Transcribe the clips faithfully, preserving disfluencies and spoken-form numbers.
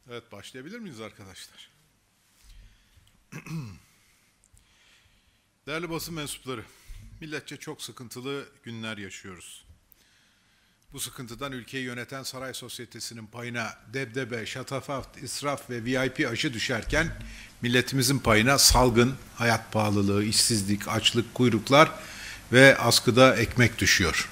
Evet, başlayabilir miyiz arkadaşlar? Değerli basın mensupları, milletçe çok sıkıntılı günler yaşıyoruz. Bu sıkıntıdan ülkeyi yöneten saray sosyetesinin payına debdebe, şatafat, israf ve V I P aşı düşerken milletimizin payına salgın, hayat pahalılığı, işsizlik, açlık, kuyruklar ve askıda ekmek düşüyor.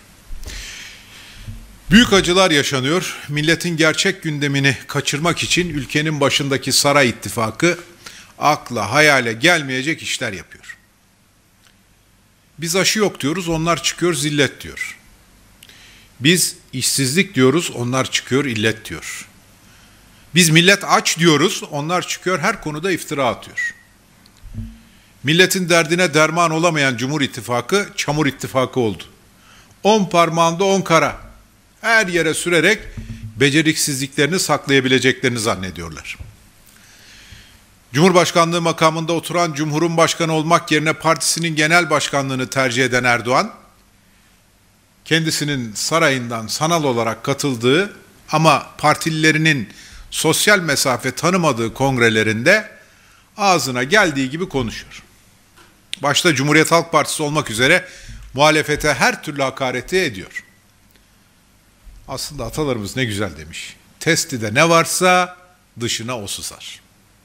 Büyük acılar yaşanıyor. Milletin gerçek gündemini kaçırmak için ülkenin başındaki saray ittifakı akla hayale gelmeyecek işler yapıyor. Biz aşı yok diyoruz, onlar çıkıyor zillet diyor. Biz işsizlik diyoruz, onlar çıkıyor illet diyor. Biz millet aç diyoruz, onlar çıkıyor her konuda iftira atıyor. Milletin derdine derman olamayan Cumhur İttifakı çamur ittifakı oldu. On parmağında on kara. Her yere sürerek beceriksizliklerini saklayabileceklerini zannediyorlar. Cumhurbaşkanlığı makamında oturan Cumhur'un başkanı olmak yerine partisinin genel başkanlığını tercih eden Erdoğan, kendisinin sarayından sanal olarak katıldığı ama partililerinin sosyal mesafe tanımadığı kongrelerinde ağzına geldiği gibi konuşuyor. Başta Cumhuriyet Halk Partisi olmak üzere muhalefete her türlü hakareti ediyor. Aslında atalarımız ne güzel demiş. Testide ne varsa dışına o sızar.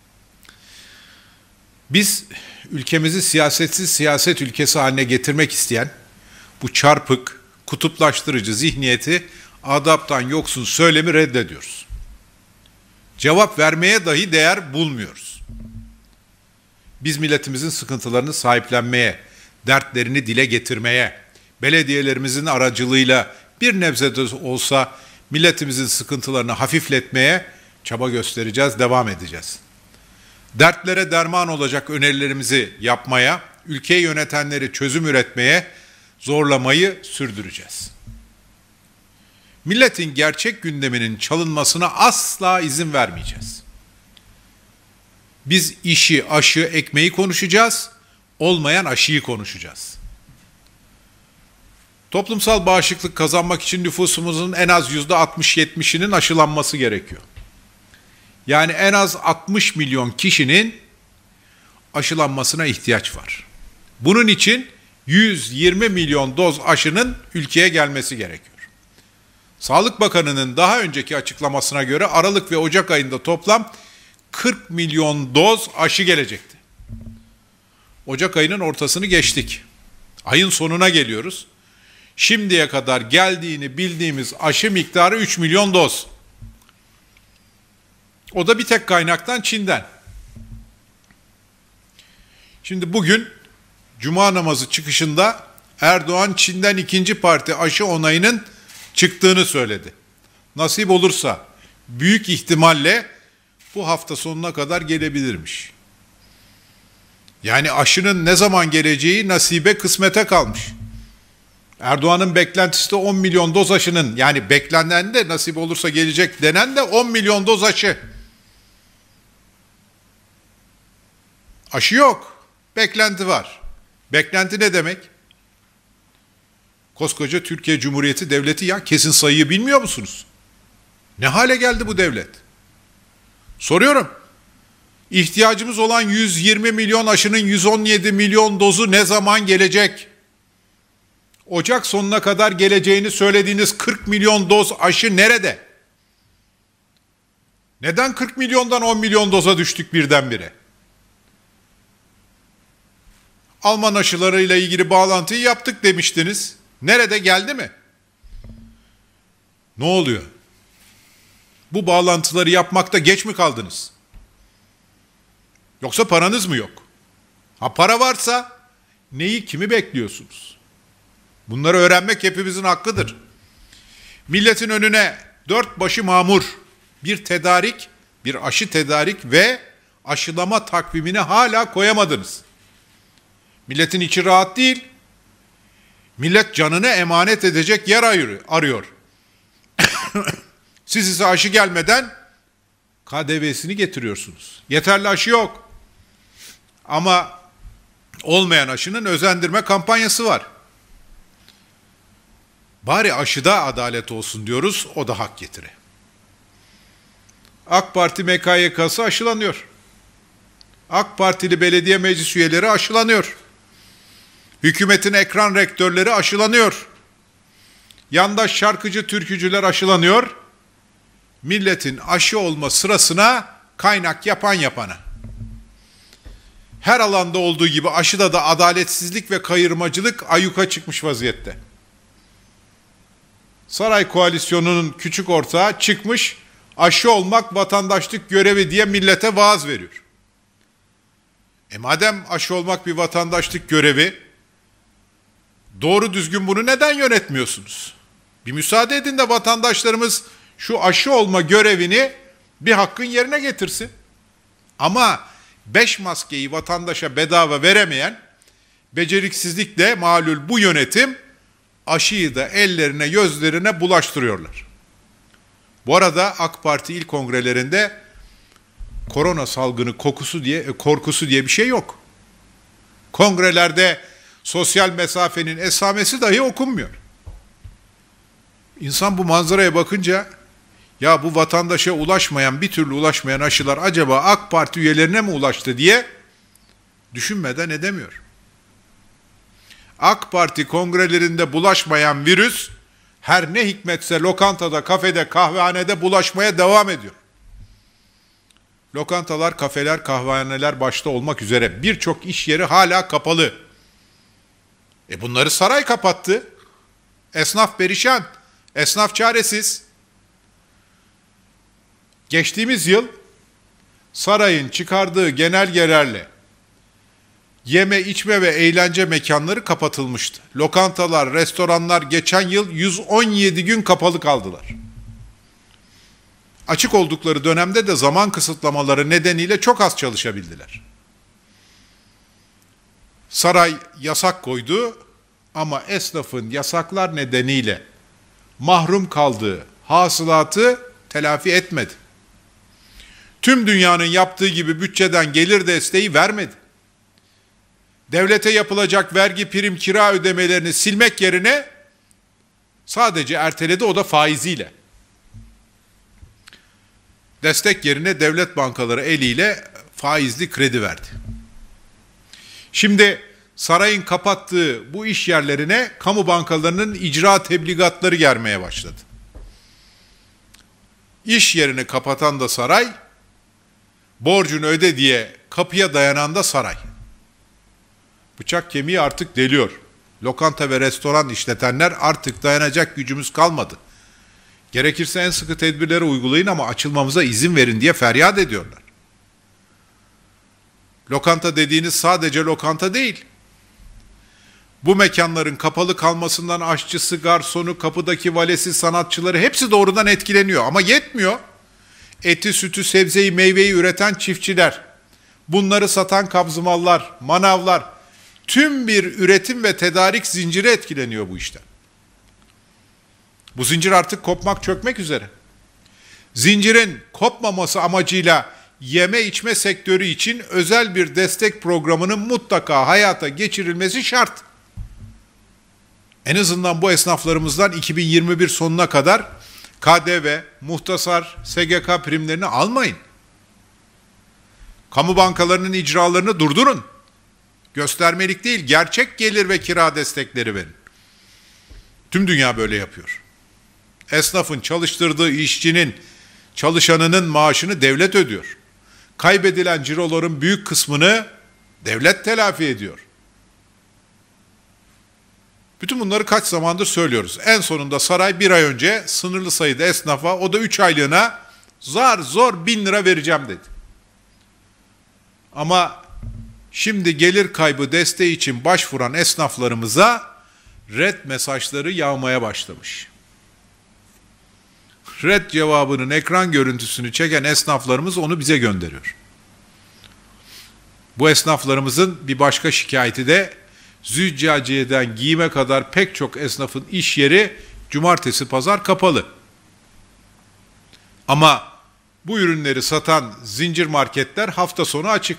Biz ülkemizi siyasetsiz siyaset ülkesi haline getirmek isteyen bu çarpık, kutuplaştırıcı zihniyeti adaptan yoksun söylemi reddediyoruz. Cevap vermeye dahi değer bulmuyoruz. Biz milletimizin sıkıntılarını sahiplenmeye, dertlerini dile getirmeye, belediyelerimizin aracılığıyla bir nebze de olsa milletimizin sıkıntılarını hafifletmeye çaba göstereceğiz, devam edeceğiz. Dertlere derman olacak önerilerimizi yapmaya, ülkeyi yönetenleri çözüm üretmeye zorlamayı sürdüreceğiz. Milletin gerçek gündeminin çalınmasına asla izin vermeyeceğiz. Biz işi, aşı, ekmeği konuşacağız, olmayan aşıyı konuşacağız. Toplumsal bağışıklık kazanmak için nüfusumuzun en az yüzde altmış yetmişinin aşılanması gerekiyor. Yani en az altmış milyon kişinin aşılanmasına ihtiyaç var. Bunun için yüz yirmi milyon doz aşının ülkeye gelmesi gerekiyor. Sağlık Bakanı'nın daha önceki açıklamasına göre Aralık ve Ocak ayında toplam kırk milyon doz aşı gelecekti. Ocak ayının ortasını geçtik. Ayın sonuna geliyoruz. Şimdiye kadar geldiğini bildiğimiz aşı miktarı üç milyon doz. O da bir tek kaynaktan, Çin'den. Şimdi bugün Cuma namazı çıkışında Erdoğan Çin'den ikinci parti aşı onayının çıktığını söyledi. Nasip olursa büyük ihtimalle bu hafta sonuna kadar gelebilirmiş. Yani aşının ne zaman geleceği nasibe kısmete kalmış. Erdoğan'ın beklentisi de on milyon doz aşının, yani beklenen de nasip olursa gelecek denen de on milyon doz aşı. Aşı yok, beklenti var. Beklenti ne demek? Koskoca Türkiye Cumhuriyeti Devleti ya, kesin sayıyı bilmiyor musunuz? Ne hale geldi bu devlet? Soruyorum. İhtiyacımız olan yüz yirmi milyon aşının yüz on yedi milyon dozu ne zaman gelecek? Ocak sonuna kadar geleceğini söylediğiniz kırk milyon doz aşı nerede? Neden kırk milyondan on milyon doza düştük birdenbire? Alman aşılarıyla ilgili bağlantıyı yaptık demiştiniz. Nerede, geldi mi? Ne oluyor? Bu bağlantıları yapmakta geç mi kaldınız? Yoksa paranız mı yok? Ha, para varsa neyi, kimi bekliyorsunuz? Bunları öğrenmek hepimizin hakkıdır. Milletin önüne dört başı mamur bir tedarik, bir aşı tedarik ve aşılama takvimini hala koyamadınız. Milletin içi rahat değil. Millet canını emanet edecek yer arıyor. Siz ise aşı gelmeden K D V'sini getiriyorsunuz. Yeterli aşı yok. Ama olmayan aşının özendirme kampanyası var. Bari aşıda adalet olsun diyoruz, o da hak getire. AK Parti M K Y K'sı aşılanıyor. AK Partili belediye meclis üyeleri aşılanıyor. Hükümetin ekran rektörleri aşılanıyor. Yandaş şarkıcı, türkücüler aşılanıyor. Milletin aşı olma sırasına kaynak yapan yapana. Her alanda olduğu gibi aşıda da adaletsizlik ve kayırmacılık ayyuka çıkmış vaziyette. Saray koalisyonunun küçük ortağı çıkmış, aşı olmak vatandaşlık görevi diye millete vaaz veriyor. E madem aşı olmak bir vatandaşlık görevi, doğru düzgün bunu neden yönetmiyorsunuz? Bir müsaade edin de vatandaşlarımız şu aşı olma görevini bir hakkın yerine getirsin. Ama beş maskeyi vatandaşa bedava veremeyen, beceriksizlikle malul bu yönetim aşıyı da ellerine gözlerine bulaştırıyorlar. Bu arada AK Parti il kongrelerinde korona salgını kokusu diye, korkusu diye bir şey yok. Kongrelerde sosyal mesafenin esamesi dahi okunmuyor. İnsan bu manzaraya bakınca, ya bu vatandaşa ulaşmayan, bir türlü ulaşmayan aşılar acaba AK Parti üyelerine mi ulaştı diye düşünmeden edemiyor. AK Parti kongrelerinde bulaşmayan virüs, her ne hikmetse lokantada, kafede, kahvehanede bulaşmaya devam ediyor. Lokantalar, kafeler, kahvehaneler başta olmak üzere birçok iş yeri hala kapalı. E bunları saray kapattı. Esnaf perişan, esnaf çaresiz. Geçtiğimiz yıl sarayın çıkardığı genelgelerle yeme, içme ve eğlence mekanları kapatılmıştı. Lokantalar, restoranlar geçen yıl yüz on yedi gün kapalı kaldılar. Açık oldukları dönemde de zaman kısıtlamaları nedeniyle çok az çalışabildiler. Saray yasak koydu ama esnafın yasaklar nedeniyle mahrum kaldığı hasılatı telafi etmedi. Tüm dünyanın yaptığı gibi bütçeden gelir desteği vermedi. Devlete yapılacak vergi, prim, kira ödemelerini silmek yerine sadece erteledi, o da faiziyle. Destek yerine devlet bankaları eliyle faizli kredi verdi. Şimdi sarayın kapattığı bu iş yerlerine kamu bankalarının icra tebligatları gelmeye başladı. İş yerini kapatan da saray, borcunu öde diye kapıya dayanan da saray. Bıçak kemiği artık deliyor. Lokanta ve restoran işletenler artık dayanacak gücümüz kalmadı. Gerekirse en sıkı tedbirleri uygulayın ama açılmamıza izin verin diye feryat ediyorlar. Lokanta dediğiniz sadece lokanta değil. Bu mekanların kapalı kalmasından aşçısı, garsonu, kapıdaki valesi, sanatçıları hepsi doğrudan etkileniyor. Ama yetmiyor. Eti, sütü, sebzeyi, meyveyi üreten çiftçiler, bunları satan kabzımallar, manavlar, tüm bir üretim ve tedarik zinciri etkileniyor bu işten. Bu zincir artık kopmak, çökmek üzere. Zincirin kopmaması amacıyla yeme içme sektörü için özel bir destek programının mutlaka hayata geçirilmesi şart. En azından bu esnaflarımızdan iki bin yirmi bir sonuna kadar K D V, muhtasar, S G K primlerini almayın. Kamu bankalarının icralarını durdurun. Göstermelik değil, gerçek gelir ve kira destekleri verin. Tüm dünya böyle yapıyor. Esnafın çalıştırdığı işçinin, çalışanının maaşını devlet ödüyor. Kaybedilen ciroların büyük kısmını devlet telafi ediyor. Bütün bunları kaç zamandır söylüyoruz. En sonunda saray bir ay önce sınırlı sayıda esnafa, o da üç aylığına zar zor bin lira vereceğim dedi. Ama şimdi gelir kaybı desteği için başvuran esnaflarımıza red mesajları yağmaya başlamış. Red cevabının ekran görüntüsünü çeken esnaflarımız onu bize gönderiyor. Bu esnaflarımızın bir başka şikayeti de züccaciyeden giyime kadar pek çok esnafın iş yeri cumartesi pazar kapalı. Ama bu ürünleri satan zincir marketler hafta sonu açık.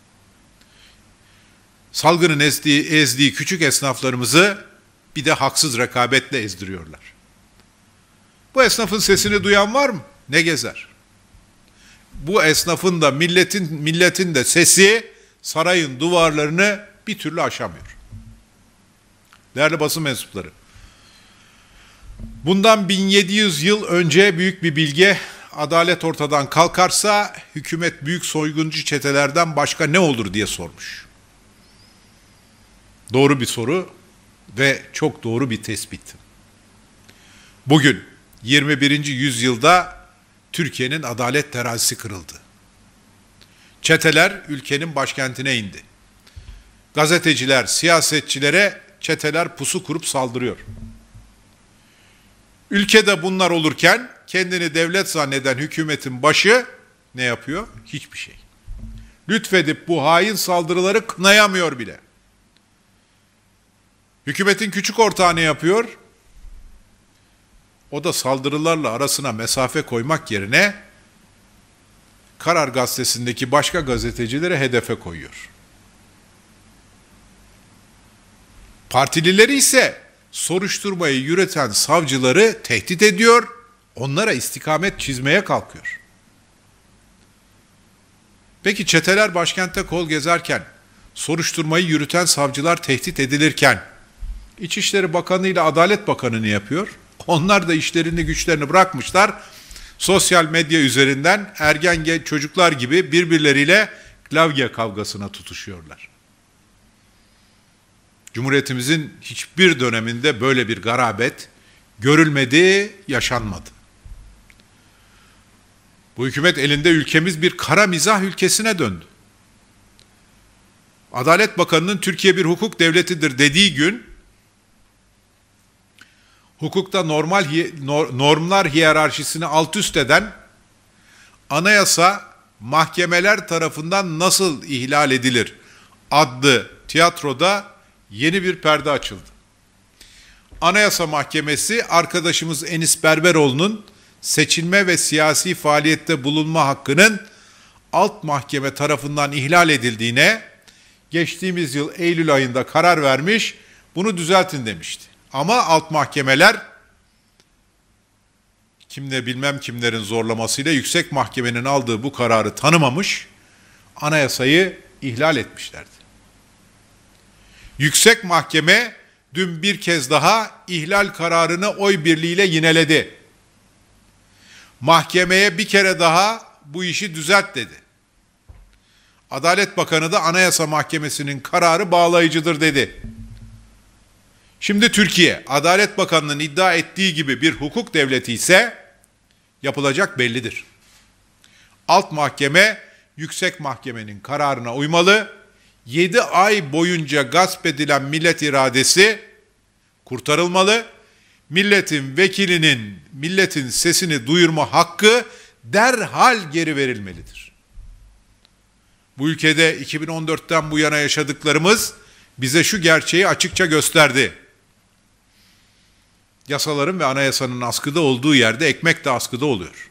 Salgının ezdiği, ezdiği küçük esnaflarımızı bir de haksız rekabetle ezdiriyorlar. Bu esnafın sesini duyan var mı? Ne gezer? bu esnafın da milletin milletin de sesi sarayın duvarlarını bir türlü aşamıyor. Değerli basın mensupları, bundan bin yedi yüz yıl önce büyük bir bilge, adalet ortadan kalkarsa hükümet büyük soyguncu çetelerden başka ne olur diye sormuş. Doğru bir soru ve çok doğru bir tespit. Bugün yirmi birinci yüzyılda Türkiye'nin adalet terazisi kırıldı. Çeteler ülkenin başkentine indi. Gazeteciler, siyasetçilere çeteler pusu kurup saldırıyor. Ülkede bunlar olurken kendini devlet zanneden hükümetin başı ne yapıyor? Hiçbir şey. Lütfedip bu hain saldırıları kınayamıyor bile. Hükümetin küçük ortağı ne yapıyor? O da saldırılarla arasına mesafe koymak yerine Karar Gazetesi'ndeki başka gazetecileri hedefe koyuyor. Partilileri ise soruşturmayı yürüten savcıları tehdit ediyor, onlara istikamet çizmeye kalkıyor. Peki çeteler başkentte kol gezerken, soruşturmayı yürüten savcılar tehdit edilirken, İçişleri Bakanı ile Adalet Bakanı ne yapıyor? Onlar da işlerini güçlerini bırakmışlar, sosyal medya üzerinden ergen çocuklar gibi birbirleriyle klavye kavgasına tutuşuyorlar. Cumhuriyetimizin hiçbir döneminde böyle bir garabet görülmedi, yaşanmadı. Bu hükümet elinde ülkemiz bir kara mizah ülkesine döndü. Adalet Bakanı'nın Türkiye bir hukuk devletidir dediği gün, hukukta normal normlar hiyerarşisini alt üst eden anayasa mahkemeler tarafından nasıl ihlal edilir adlı tiyatroda yeni bir perde açıldı. Anayasa Mahkemesi arkadaşımız Enis Berberoğlu'nun seçilme ve siyasi faaliyette bulunma hakkının alt mahkeme tarafından ihlal edildiğine geçtiğimiz yıl Eylül ayında karar vermiş, bunu düzeltin demişti. Ama alt mahkemeler kimle bilmem kimlerin zorlamasıyla yüksek mahkemenin aldığı bu kararı tanımamış, anayasayı ihlal etmişlerdi. Yüksek Mahkeme dün bir kez daha ihlal kararını oy birliğiyle yineledi. Mahkemeye bir kere daha bu işi düzelt dedi. Adalet Bakanı da Anayasa Mahkemesi'nin kararı bağlayıcıdır dedi. Şimdi Türkiye, Adalet Bakanı'nın iddia ettiği gibi bir hukuk devleti ise yapılacak bellidir. Alt mahkeme, yüksek mahkemenin kararına uymalı, yedi ay boyunca gasp edilen millet iradesi kurtarılmalı, milletin vekilinin, milletin sesini duyurma hakkı derhal geri verilmelidir. Bu ülkede iki bin on dörtten bu yana yaşadıklarımız bize şu gerçeği açıkça gösterdi. Yasaların ve anayasanın askıda olduğu yerde ekmek de askıda oluyor.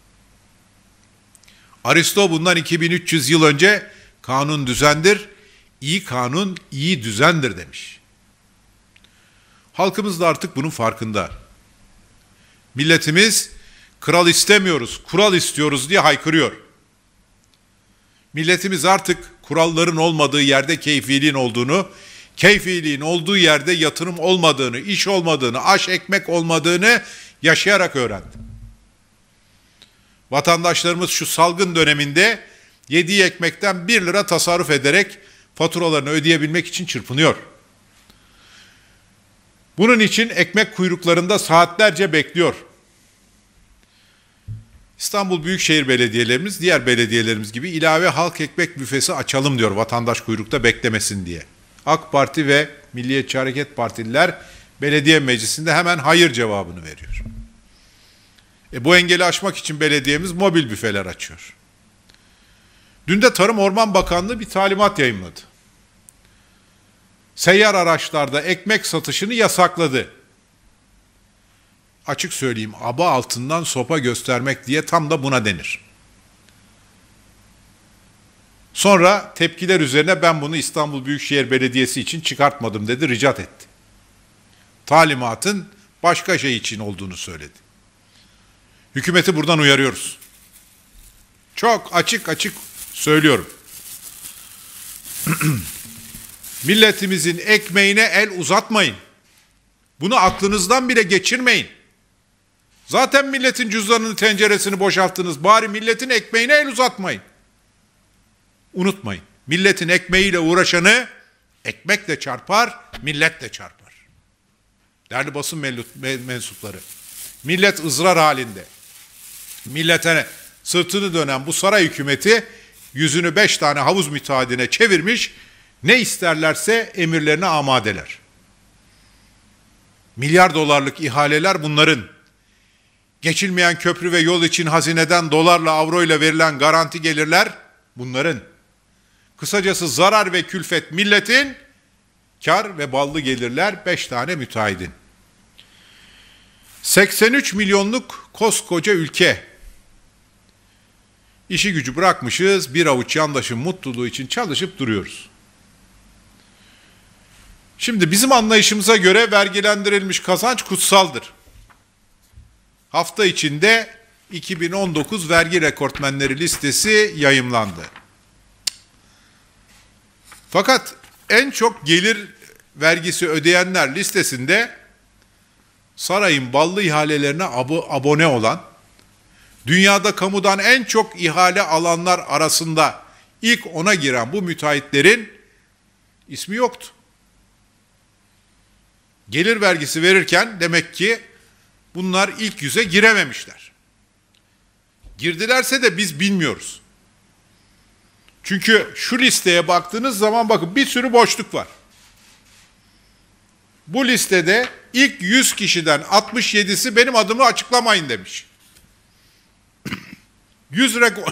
Aristo bundan iki bin üç yüz yıl önce kanun düzendir, iyi kanun iyi düzendir demiş. Halkımız da artık bunun farkında. Milletimiz kral istemiyoruz, kural istiyoruz diye haykırıyor. Milletimiz artık kuralların olmadığı yerde keyfiliğin olduğunu, keyfiliğin olduğu yerde yatırım olmadığını, iş olmadığını, aş ekmek olmadığını yaşayarak öğrendi. Vatandaşlarımız şu salgın döneminde yediği ekmekten bir lira tasarruf ederek faturalarını ödeyebilmek için çırpınıyor. Bunun için ekmek kuyruklarında saatlerce bekliyor. İstanbul Büyükşehir Belediyelerimiz, diğer belediyelerimiz gibi ilave halk ekmek büfesi açalım diyor vatandaş kuyrukta beklemesin diye. AK Parti ve Milliyetçi Hareket Partililer belediye meclisinde hemen hayır cevabını veriyor. E bu engeli aşmak için belediyemiz mobil büfeler açıyor. Dün de Tarım Orman Bakanlığı bir talimat yayımladı. Seyyar araçlarda ekmek satışını yasakladı. Açık söyleyeyim, aba altından sopa göstermek diye tam da buna denir. Sonra tepkiler üzerine ben bunu İstanbul Büyükşehir Belediyesi için çıkartmadım dedi, ricat etti. Talimatın başka şey için olduğunu söyledi. Hükümeti buradan uyarıyoruz. Çok açık açık söylüyorum. Milletimizin ekmeğine el uzatmayın. Bunu aklınızdan bile geçirmeyin. Zaten milletin cüzdanını, tenceresini boşalttınız. Bari milletin ekmeğine el uzatmayın. Unutmayın. Milletin ekmeğiyle uğraşanı ekmek de çarpar, millet de çarpar. Değerli basın mensupları, millet ızrar halinde. Millete sırtını dönen bu saray hükümeti yüzünü beş tane havuz müteahhidine çevirmiş, ne isterlerse emirlerine amadeler. Milyar dolarlık ihaleler bunların. Geçilmeyen köprü ve yol için hazineden dolarla, avroyla verilen garanti gelirler bunların. Kısacası zarar ve külfet milletin, kar ve ballı gelirler beş tane müteahhidin. seksen üç milyonluk koskoca ülke. İşi gücü bırakmışız, bir avuç yandaşın mutluluğu için çalışıp duruyoruz. Şimdi bizim anlayışımıza göre vergilendirilmiş kazanç kutsaldır. Hafta içinde iki bin on dokuz vergi rekortmenleri listesi yayımlandı. Fakat en çok gelir vergisi ödeyenler listesinde sarayın ballı ihalelerine abo- abone olan, dünyada kamudan en çok ihale alanlar arasında ilk ona giren bu müteahhitlerin ismi yoktu. Gelir vergisi verirken demek ki bunlar ilk yüze girememişler. Girdilerse de biz bilmiyoruz. Çünkü şu listeye baktığınız zaman bakın bir sürü boşluk var. Bu listede ilk yüz kişiden altmış yedisi benim adımı açıklamayın demiş. yüz rekor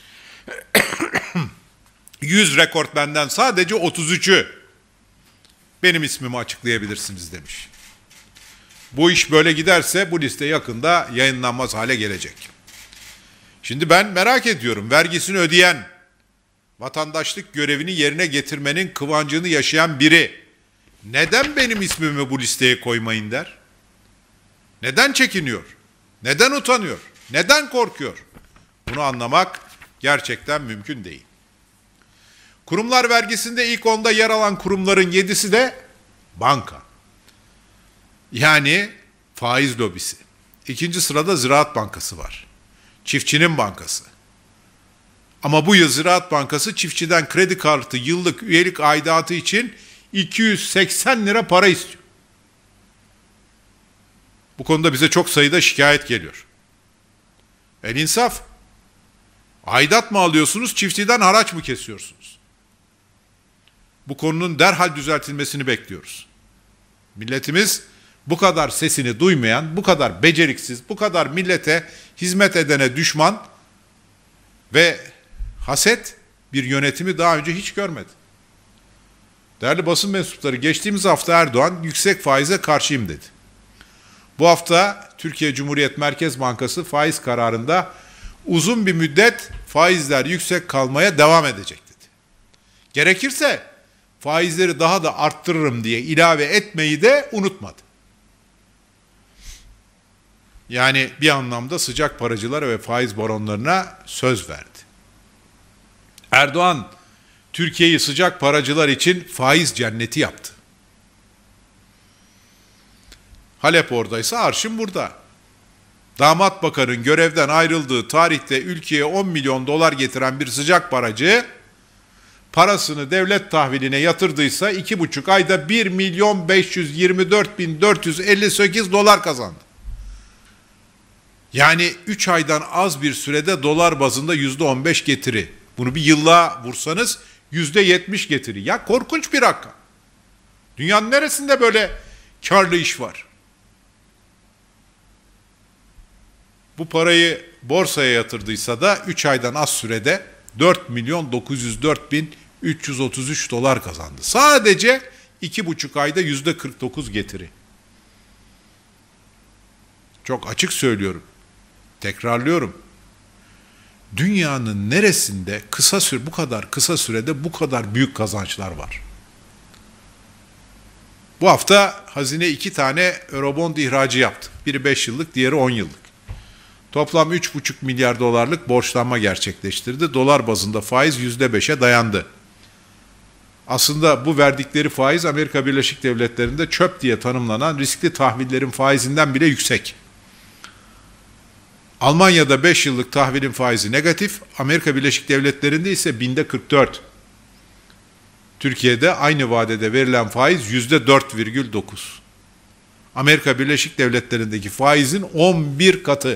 yüz rekortmenden sadece otuz üçü benim ismimi açıklayabilirsiniz demiş. Bu iş böyle giderse bu liste yakında yayınlanmaz hale gelecek. Şimdi ben merak ediyorum, vergisini ödeyen, vatandaşlık görevini yerine getirmenin kıvancını yaşayan biri neden benim ismimi bu listeye koymayın der? Neden çekiniyor? Neden utanıyor? Neden korkuyor? Bunu anlamak gerçekten mümkün değil. Kurumlar vergisinde ilk onda yer alan kurumların yedisi de banka. Yani faiz lobisi. İkinci sırada Ziraat Bankası var. Çiftçinin bankası. Ama bu yıl Ziraat Bankası çiftçiden kredi kartı yıllık üyelik aidatı için iki yüz seksen lira para istiyor. Bu konuda bize çok sayıda şikayet geliyor. El insaf. Aidat mı alıyorsunuz, çiftçiden haraç mı kesiyorsunuz? Bu konunun derhal düzeltilmesini bekliyoruz. Milletimiz bu kadar sesini duymayan, bu kadar beceriksiz, bu kadar millete hizmet edene düşman ve haset bir yönetimi daha önce hiç görmedi. Değerli basın mensupları, geçtiğimiz hafta Erdoğan yüksek faize karşıyım dedi. Bu hafta Türkiye Cumhuriyet Merkez Bankası faiz kararında uzun bir müddet faizler yüksek kalmaya devam edecek dedi. Gerekirse faizleri daha da arttırırım diye ilave etmeyi de unutmadı. Yani bir anlamda sıcak paracılara ve faiz baronlarına söz verdi. Erdoğan, Türkiye'yi sıcak paracılar için faiz cenneti yaptı. Halep oradaysa arşın burada. Damat Bakan'ın görevden ayrıldığı tarihte ülkeye on milyon dolar getiren bir sıcak paracı, parasını devlet tahviline yatırdıysa iki buçuk ayda bir milyon beş yüz yirmi dört bin dört yüz elli sekiz dolar kazandı. Yani üç aydan az bir sürede dolar bazında yüzde on beş getiri. Bunu bir yıllığa vursanız yüzde yetmiş getiri. Ya korkunç bir rakam. Dünyanın neresinde böyle karlı iş var? Bu parayı borsaya yatırdıysa da üç aydan az sürede dört milyon dokuz yüz dört bin üç yüz otuz üç dolar kazandı. Sadece iki buçuk ayda yüzde kırk dokuz getiri. Çok açık söylüyorum. Tekrarlıyorum. Dünyanın neresinde kısa süre bu kadar kısa sürede bu kadar büyük kazançlar var? Bu hafta hazine iki tane Eurobond ihracı yaptı. Biri beş yıllık, diğeri on yıllık. Toplam üç buçuk milyar dolarlık borçlanma gerçekleştirdi. Dolar bazında faiz yüzde beşe dayandı. Aslında bu verdikleri faiz Amerika Birleşik Devletleri'nde çöp diye tanımlanan riskli tahvillerin faizinden bile yüksek. Almanya'da beş yıllık tahvilin faizi negatif, Amerika Birleşik Devletleri'nde ise binde kırk dört. Türkiye'de aynı vadede verilen faiz yüzde dört virgül dokuz. Amerika Birleşik Devletleri'ndeki faizin on bir katı.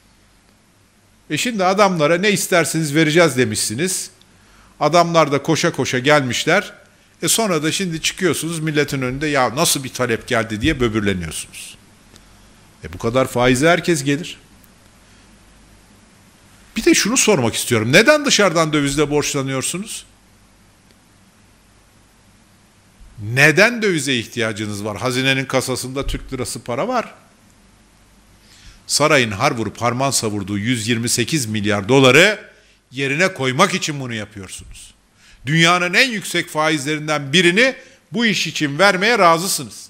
E şimdi adamlara ne isterseniz vereceğiz demişsiniz. Adamlar da koşa koşa gelmişler. E sonra da şimdi çıkıyorsunuz milletin önünde ya nasıl bir talep geldi diye böbürleniyorsunuz. E bu kadar faize herkes gelir. Bir de şunu sormak istiyorum. Neden dışarıdan dövizle borçlanıyorsunuz? Neden dövize ihtiyacınız var? Hazinenin kasasında Türk lirası para var. Sarayın har vurup harman savurduğu yüz yirmi sekiz milyar doları yerine koymak için bunu yapıyorsunuz. Dünyanın en yüksek faizlerinden birini bu iş için vermeye razısınız.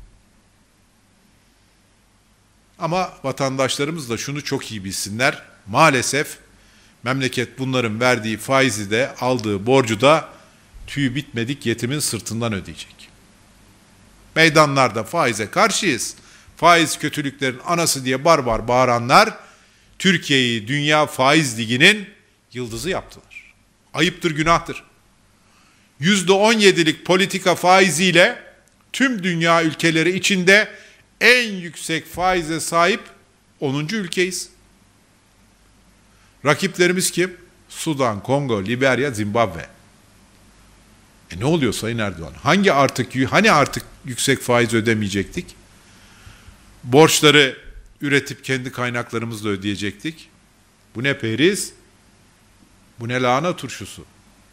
Ama vatandaşlarımız da şunu çok iyi bilsinler. Maalesef memleket bunların verdiği faizi de aldığı borcu da tüyü bitmedik yetimin sırtından ödeyecek. Meydanlarda faize karşıyız. Faiz kötülüklerin anası diye barbar bağıranlar Türkiye'yi Dünya Faiz Ligi'nin yıldızı yaptılar. Ayıptır, günahtır. yüzde on yedilik politika faiziyle tüm dünya ülkeleri içinde en yüksek faize sahip onuncu ülkeyiz. Rakiplerimiz kim? Sudan, Kongo, Liberya, Zimbabwe. E ne oluyor Sayın Erdoğan? Hangi artık hani artık yüksek faiz ödemeyecektik? Borçları üretip kendi kaynaklarımızla ödeyecektik. Bu ne periz? Bu ne lahana turşusu?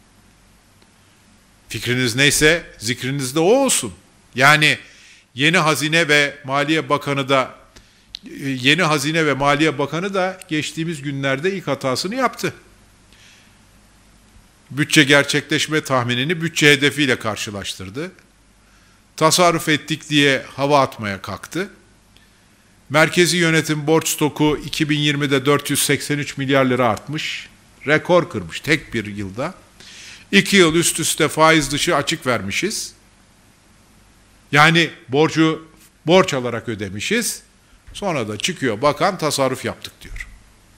Fikriniz neyse zikriniz de o olsun. Yani yeni Hazine ve Maliye Bakanı da yeni Hazine ve Maliye Bakanı da geçtiğimiz günlerde ilk hatasını yaptı. Bütçe gerçekleşme tahminini bütçe hedefiyle karşılaştırdı. Tasarruf ettik diye hava atmaya kalktı. Merkezi yönetim borç stoku iki bin yirmide dört yüz seksen üç milyar lira artmış. Rekor kırmış tek bir yılda. İki yıl üst üste faiz dışı açık vermişiz. Yani borcu borç alarak ödemişiz. Sonra da çıkıyor bakan tasarruf yaptık diyor.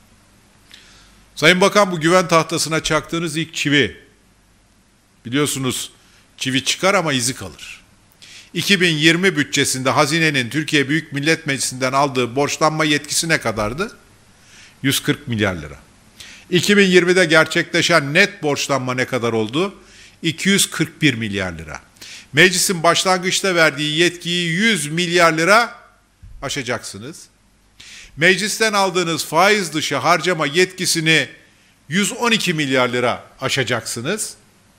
Sayın Bakan, bu güven tahtasına çaktığınız ilk çivi. Biliyorsunuz çivi çıkar ama izi kalır. iki bin yirmi bütçesinde hazinenin Türkiye Büyük Millet Meclisi'nden aldığı borçlanma yetkisi ne kadardı? yüz kırk milyar lira. iki bin yirmide gerçekleşen net borçlanma ne kadar oldu? iki yüz kırk bir milyar lira. Meclisin başlangıçta verdiği yetkiyi yüz milyar lira aşacaksınız. Meclisten aldığınız faiz dışı harcama yetkisini yüz on iki milyar lira aşacaksınız.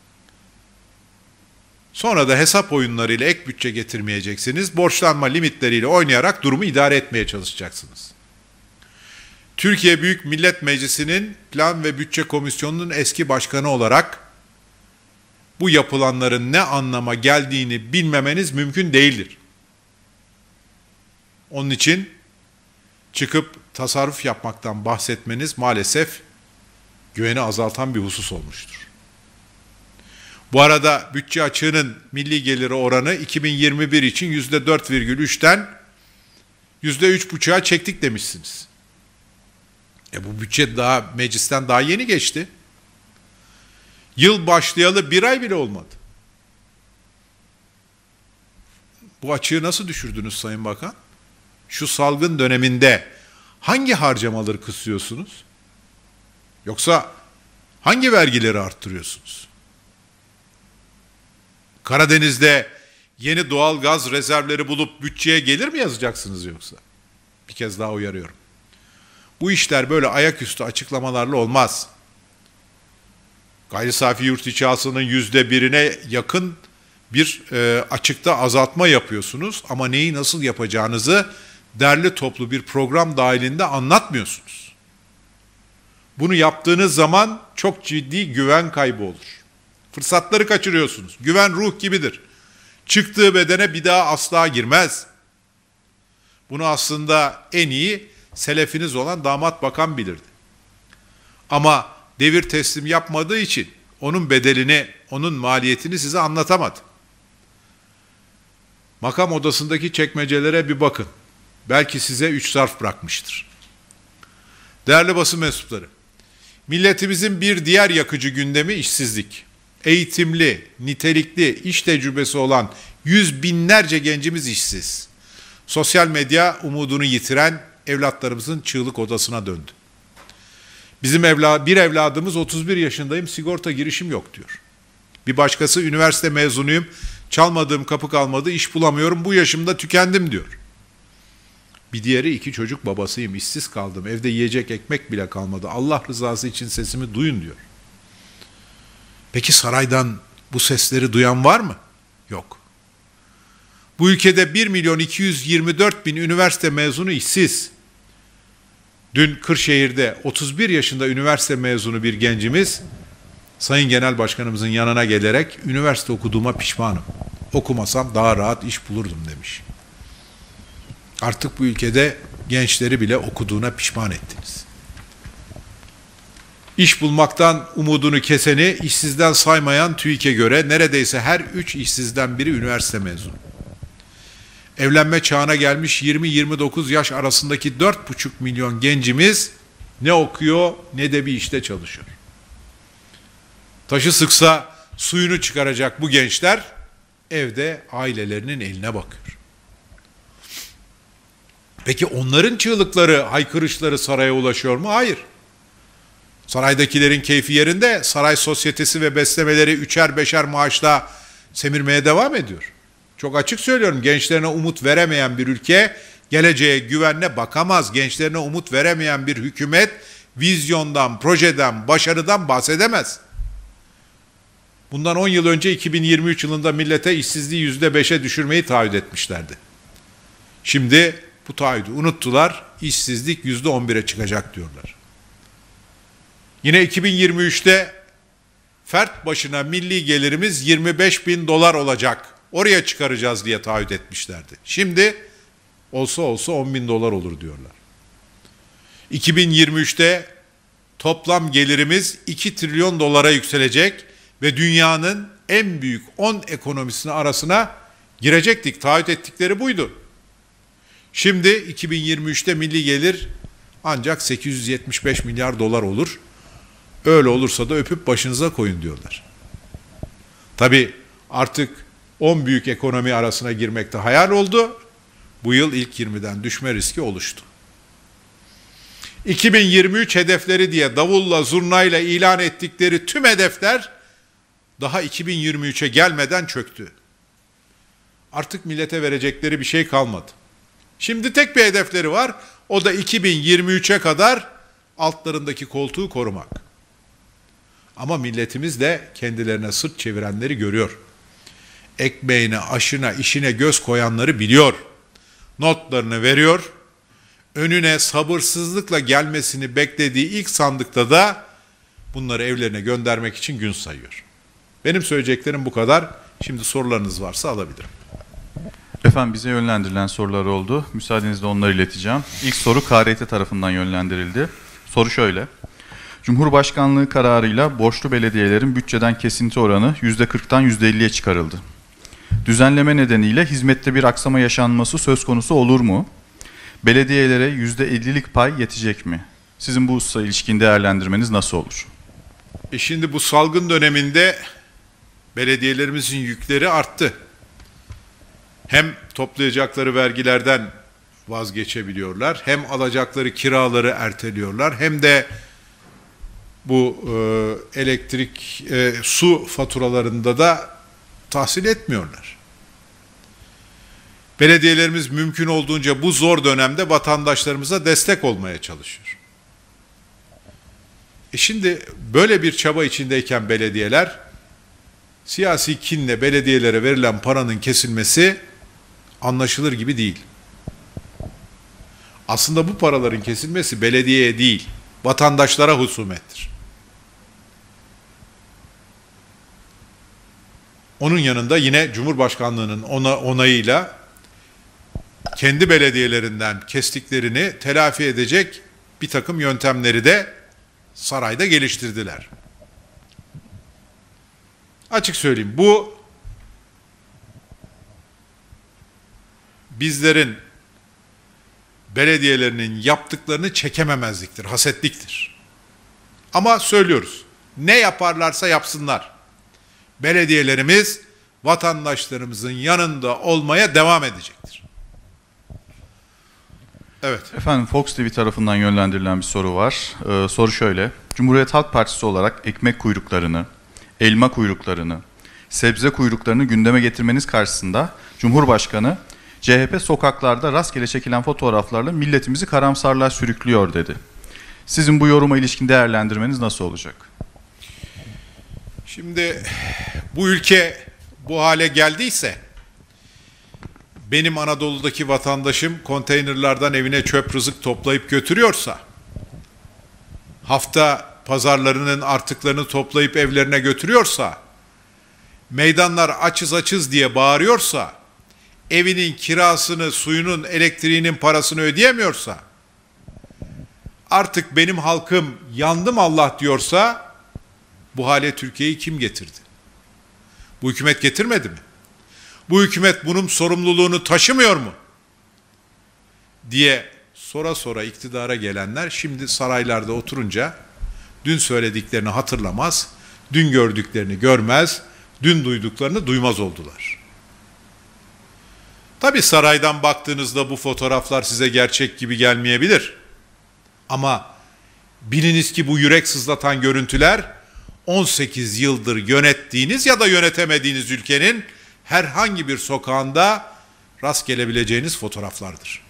Sonra da hesap oyunlarıyla ek bütçe getirmeyeceksiniz. Borçlanma limitleriyle oynayarak durumu idare etmeye çalışacaksınız. Türkiye Büyük Millet Meclisi'nin Plan ve Bütçe Komisyonu'nun eski başkanı olarak bu yapılanların ne anlama geldiğini bilmemeniz mümkün değildir. Onun için çıkıp tasarruf yapmaktan bahsetmeniz maalesef güveni azaltan bir husus olmuştur. Bu arada bütçe açığının milli geliri oranı iki bin yirmi bir için yüzde dört virgül üçten yüzde üç buçuğa çektik demişsiniz. E bu bütçe daha meclisten daha yeni geçti. Yıl başlayalı bir ay bile olmadı. Bu açığı nasıl düşürdünüz Sayın Bakan? Şu salgın döneminde hangi harcamaları kısıyorsunuz? Yoksa hangi vergileri arttırıyorsunuz? Karadeniz'de yeni doğal gaz rezervleri bulup bütçeye gelir mi yazacaksınız yoksa? Bir kez daha uyarıyorum. Bu işler böyle ayaküstü açıklamalarla olmaz. Gayri safi yurt içi hasılanın yüzde birine yakın bir e, açıkta azaltma yapıyorsunuz ama neyi nasıl yapacağınızı derli toplu bir program dahilinde anlatmıyorsunuz. Bunu yaptığınız zaman çok ciddi güven kaybı olur. Fırsatları kaçırıyorsunuz. Güven ruh gibidir. Çıktığı bedene bir daha asla girmez. Bunu aslında en iyi selefiniz olan damat bakan bilirdi. Ama devir teslim yapmadığı için onun bedelini, onun maliyetini size anlatamadı. Makam odasındaki çekmecelere bir bakın. Belki size üç zarf bırakmıştır. Değerli basın mensupları, milletimizin bir diğer yakıcı gündemi işsizlik. Eğitimli, nitelikli, iş tecrübesi olan yüz binlerce gencimiz işsiz. Sosyal medya umudunu yitiren evlatlarımızın çığlık odasına döndü. Bizim evla, bir evladımız otuz bir yaşındayım, sigorta girişim yok diyor. Bir başkası üniversite mezunuyum, çalmadığım kapı kalmadı, iş bulamıyorum, bu yaşımda tükendim diyor. Bir diğeri iki çocuk babasıyım, işsiz kaldım, evde yiyecek ekmek bile kalmadı, Allah rızası için sesimi duyun diyor. Peki saraydan bu sesleri duyan var mı? Yok. Bu ülkede bir milyon iki yüz yirmi dört bin üniversite mezunu işsiz. Dün Kırşehir'de otuz bir yaşında üniversite mezunu bir gencimiz, Sayın Genel Başkanımızın yanına gelerek üniversite okuduğuma pişmanım. Okumasam daha rahat iş bulurdum demiş. Artık bu ülkede gençleri bile okuduğuna pişman ettiniz. İş bulmaktan umudunu keseni işsizden saymayan TÜİK'e göre neredeyse her üç işsizden biri üniversite mezunu. Evlenme çağına gelmiş yirmi yirmi dokuz yaş arasındaki dört buçuk milyon gencimiz ne okuyor ne de bir işte çalışıyor. Taşı sıksa suyunu çıkaracak bu gençler evde ailelerinin eline bakıyor. Peki onların çığlıkları, haykırışları saraya ulaşıyor mu? Hayır. Saraydakilerin keyfi yerinde, saray sosyetesi ve beslemeleri üçer beşer maaşla semirmeye devam ediyor. Çok açık söylüyorum, gençlerine umut veremeyen bir ülke geleceğe güvenle bakamaz. Gençlerine umut veremeyen bir hükümet vizyondan, projeden, başarıdan bahsedemez. Bundan on yıl önce iki bin yirmi üç yılında millete işsizliği yüzde beşe düşürmeyi taahhüt etmişlerdi. Şimdi bu taahhüdü unuttular, işsizlik yüzde on bire çıkacak diyorlar. Yine iki bin yirmi üçte fert başına milli gelirimiz yirmi beş bin dolar olacak. Oraya çıkaracağız diye taahhüt etmişlerdi. Şimdi olsa olsa on bin dolar olur diyorlar. iki bin yirmi üçte toplam gelirimiz iki trilyon dolara yükselecek ve dünyanın en büyük on ekonomisinin arasına girecektik. Taahhüt ettikleri buydu. Şimdi iki bin yirmi üçte milli gelir ancak sekiz yüz yetmiş beş milyar dolar olur. Öyle olursa da öpüp başınıza koyun diyorlar. Tabii artık on büyük ekonomi arasına girmekte hayal oldu. Bu yıl ilk yirmiden düşme riski oluştu. iki bin yirmi üç hedefleri diye davulla zurnayla ilan ettikleri tüm hedefler daha iki bin yirmi üçe gelmeden çöktü. Artık millete verecekleri bir şey kalmadı. Şimdi tek bir hedefleri var. O da iki bin yirmi üçe kadar altlarındaki koltuğu korumak. Ama milletimiz de kendilerine sırt çevirenleri görüyor. Ekmeğine, aşına, işine göz koyanları biliyor. Notlarını veriyor. Önüne sabırsızlıkla gelmesini beklediği ilk sandıkta da bunları evlerine göndermek için gün sayıyor. Benim söyleyeceklerim bu kadar. Şimdi sorularınız varsa alabilirim. Efendim bize yönlendirilen sorular oldu. Müsaadenizle onları ileteceğim. İlk soru K R T tarafından yönlendirildi. Soru şöyle. Cumhurbaşkanlığı kararıyla borçlu belediyelerin bütçeden kesinti oranı yüzde kırktan yüzde elliye çıkarıldı. Düzenleme nedeniyle hizmette bir aksama yaşanması söz konusu olur mu? Belediyelere yüzde ellilik pay yetecek mi? Sizin bu hususa ilişkin değerlendirmeniz nasıl olur? E şimdi bu salgın döneminde belediyelerimizin yükleri arttı. Hem toplayacakları vergilerden vazgeçebiliyorlar, hem alacakları kiraları erteliyorlar, hem de bu e, elektrik, e, su faturalarında da tahsil etmiyorlar. Belediyelerimiz mümkün olduğunca bu zor dönemde vatandaşlarımıza destek olmaya çalışıyor. E şimdi böyle bir çaba içindeyken belediyeler, siyasi kinle belediyelere verilen paranın kesilmesi anlaşılır gibi değil. Aslında bu paraların kesilmesi belediyeye değil, vatandaşlara husumettir. Onun yanında yine Cumhurbaşkanlığının ona, onayıyla kendi belediyelerinden kestiklerini telafi edecek bir takım yöntemleri de sarayda geliştirdiler. Açık söyleyeyim, bu bizlerin belediyelerinin yaptıklarını çekememezliktir, hasetliktir. Ama söylüyoruz, ne yaparlarsa yapsınlar, belediyelerimiz vatandaşlarımızın yanında olmaya devam edecektir. Evet. Efendim, Fox T V tarafından yönlendirilen bir soru var. Ee, soru şöyle: Cumhuriyet Halk Partisi olarak ekmek kuyruklarını, elma kuyruklarını, sebze kuyruklarını gündeme getirmeniz karşısında Cumhurbaşkanı, C H P sokaklarda rastgele çekilen fotoğraflarla milletimizi karamsarlığa sürüklüyor dedi. Sizin bu yoruma ilişkin değerlendirmeniz nasıl olacak? Şimdi bu ülke bu hale geldiyse, benim Anadolu'daki vatandaşım konteynerlardan evine çöp rızık toplayıp götürüyorsa, hafta pazarlarının artıklarını toplayıp evlerine götürüyorsa, meydanlar açız açız diye bağırıyorsa, evinin kirasını, suyunun, elektriğinin parasını ödeyemiyorsa, artık benim halkım yandım Allah diyorsa, bu hale Türkiye'yi kim getirdi? Bu hükümet getirmedi mi? Bu hükümet bunun sorumluluğunu taşımıyor mu? Diye sora sora iktidara gelenler şimdi saraylarda oturunca dün söylediklerini hatırlamaz, dün gördüklerini görmez, dün duyduklarını duymaz oldular. Tabii saraydan baktığınızda bu fotoğraflar size gerçek gibi gelmeyebilir. Ama biliniz ki bu yürek sızlatan görüntüler on sekiz yıldır yönettiğiniz ya da yönetemediğiniz ülkenin herhangi bir sokağında rast gelebileceğiniz fotoğraflardır.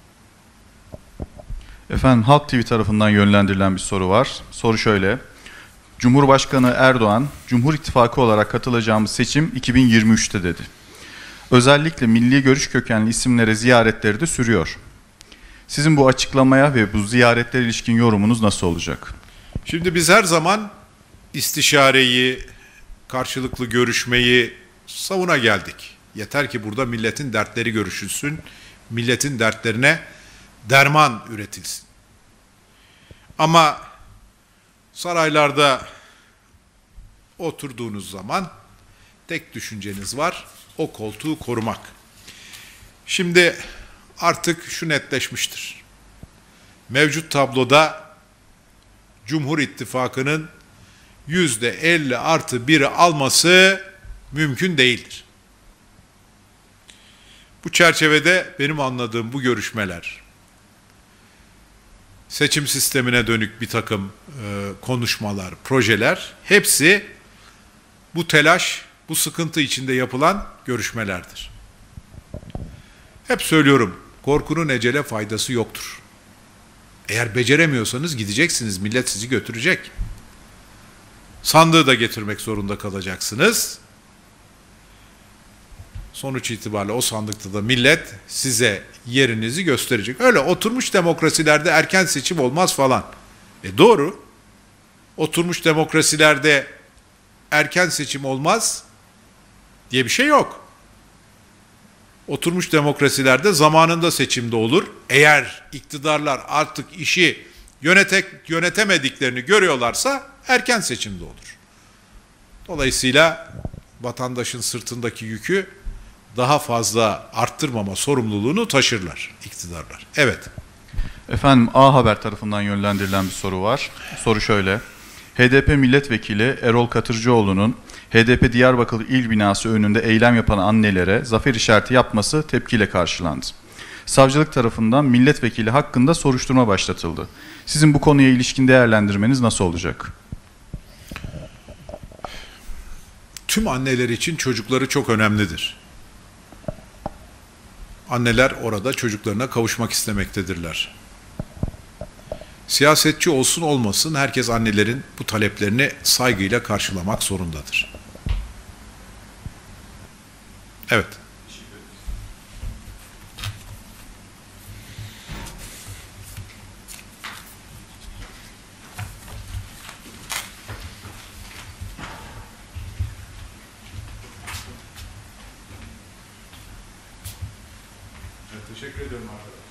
Efendim, Halk T V tarafından yönlendirilen bir soru var. Soru şöyle: Cumhurbaşkanı Erdoğan, Cumhur İttifakı olarak katılacağımız seçim iki bin yirmi üçte dedi. Özellikle milli görüş kökenli isimlere ziyaretleri de sürüyor. Sizin bu açıklamaya ve bu ziyaretlere ilişkin yorumunuz nasıl olacak? Şimdi biz her zaman istişareyi, karşılıklı görüşmeyi savuna geldik. Yeter ki burada milletin dertleri görüşülsün, milletin dertlerine derman üretilsin. Ama saraylarda oturduğunuz zaman tek düşünceniz var, o koltuğu korumak. Şimdi artık şu netleşmiştir. Mevcut tabloda Cumhur İttifakı'nın yüzde elli artı biri alması mümkün değildir. Bu çerçevede benim anladığım bu görüşmeler, seçim sistemine dönük bir takım e, konuşmalar, projeler, hepsi bu telaş, bu sıkıntı içinde yapılan görüşmelerdir. Hep söylüyorum, korkunun ecele faydası yoktur. Eğer beceremiyorsanız gideceksiniz, millet sizi götürecek. Sandığı da getirmek zorunda kalacaksınız. Sonuç itibariyle o sandıkta da millet size yerinizi gösterecek. Öyle oturmuş demokrasilerde erken seçim olmaz falan. E doğru. Oturmuş demokrasilerde erken seçim olmaz diye bir şey yok. Oturmuş demokrasilerde zamanında seçimde olur. Eğer iktidarlar artık işi yönetek, yönetemediklerini görüyorlarsa erken seçimde olur. Dolayısıyla vatandaşın sırtındaki yükü daha fazla arttırmama sorumluluğunu taşırlar iktidarlar. Evet. Efendim, A Haber tarafından yönlendirilen bir soru var. Soru şöyle: H D P milletvekili Erol Katırcıoğlu'nun H D P Diyarbakır İl Binası önünde eylem yapan annelere zafer işareti yapması tepkiyle karşılandı. Savcılık tarafından milletvekili hakkında soruşturma başlatıldı. Sizin bu konuya ilişkin değerlendirmeniz nasıl olacak? Tüm anneler için çocukları çok önemlidir. Anneler orada çocuklarına kavuşmak istemektedirler. Siyasetçi olsun olmasın herkes annelerin bu taleplerini saygıyla karşılamak zorundadır. Evet. Teşekkür ediyorum arkadaşlar.